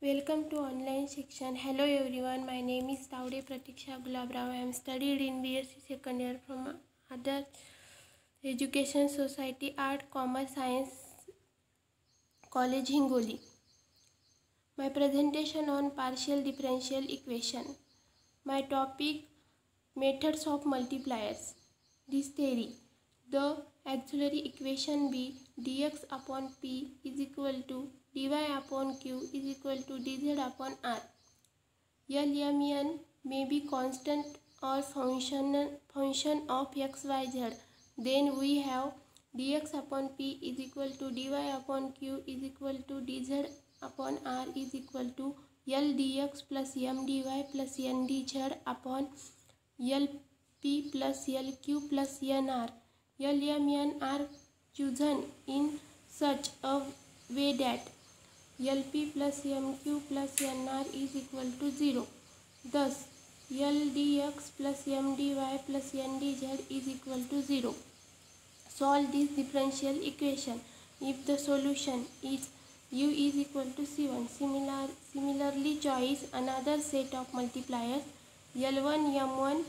Welcome to online section. Hello everyone, my name is Taude Pratiksha Gulabrao. I am studied in BSc second year from Other Education Society Art Commerce Science College Hingoli. My presentation on partial differential equation. My topic methods of multipliers. This theory. The auxiliary equation be dx upon p is equal to dy upon q is equal to dz upon r. L, M, N may be constant or function of x, y, z. Then we have dx upon p is equal to dy upon q is equal to dz upon r is equal to L dx plus M dy plus N dz upon L p plus L q plus N r. L, M, N are chosen in such a way that Lp plus Mq plus Nr is equal to 0. Thus, L dx plus M dy plus N dz is equal to 0. Solve this differential equation if the solution is u is equal to c1. Similarly, choose another set of multipliers L1, M1,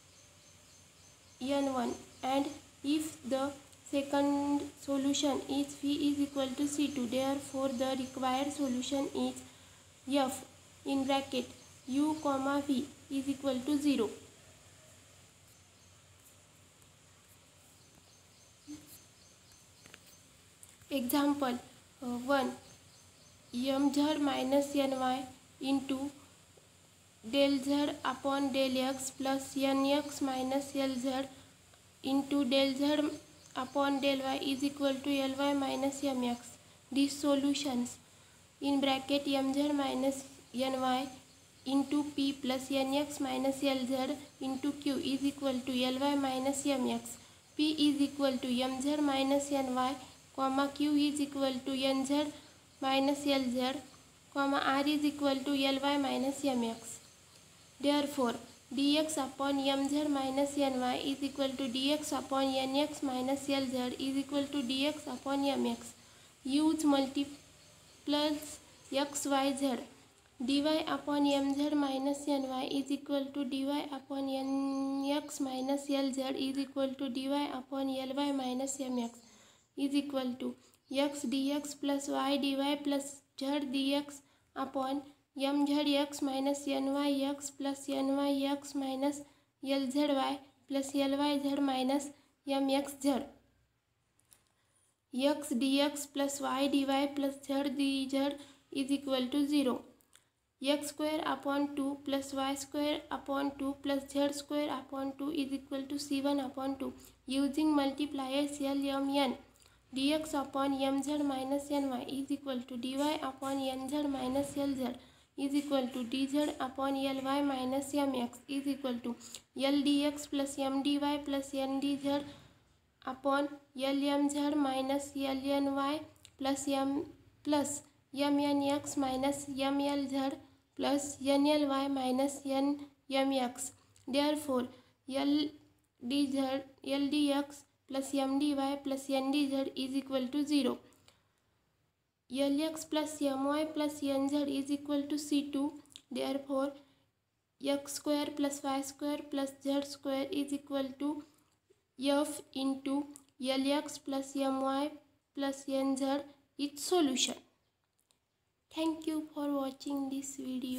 N1, and if the second solution is v is equal to c2, therefore the required solution is f in bracket u comma v is equal to 0. Example 1. mz minus ny into del z upon del x plus nx minus lz into del z upon del y is equal to ly minus mx. These solutions in bracket mz minus ny into p plus nx minus lz into q is equal to ly minus mx. P is equal to mz minus ny, comma q is equal to nz minus lz, comma r is equal to ly minus mx. Therefore, dx upon mz minus ny is equal to dx upon nx minus lz is equal to dx upon mx. Use multipliers x, y, z. dy upon mz minus ny is equal to dy upon nx minus lz is equal to dy upon ly minus mx is equal to x dx plus y dy plus z dx upon mzx minus nyx plus nyx minus lzy plus lyz minus mxz. X dx plus y dy plus z dz is equal to 0. X square upon 2 plus y square upon 2 plus z square upon 2 is equal to c1 upon 2. Using multipliers L, M, N, dx upon mz minus ny is equal to dy upon nz minus lz is equal to dz upon ly minus mx is equal to L dx plus M dy plus N dz upon L mz minus Lny plus mnx minus mlz plus nly minus nmx. Therefore, L dx plus M dy plus N dz is equal to 0. Lx plus My plus Nz is equal to c2. Therefore, x square plus y square plus z square is equal to f into Lx plus My plus Nz. Its solution. Thank you for watching this video.